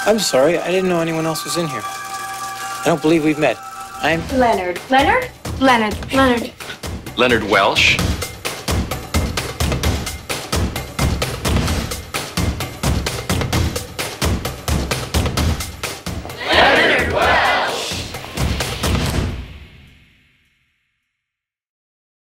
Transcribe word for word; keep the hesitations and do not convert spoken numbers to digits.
I'm sorry, I didn't know anyone else was in here. I don't believe we've met. I'm... Leonard. Leonard? Leonard. Leonard. Leonard Welsh.